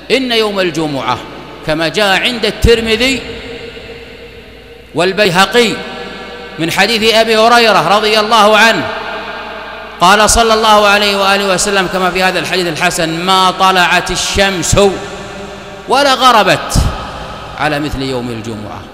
إن يوم الجمعة كما جاء عند الترمذي والبيهقي من حديث أبي هريرة رضي الله عنه قال صلى الله عليه وآله وسلم كما في هذا الحديث الحسن: ما طلعت الشمس ولا غربت على مثل يوم الجمعة.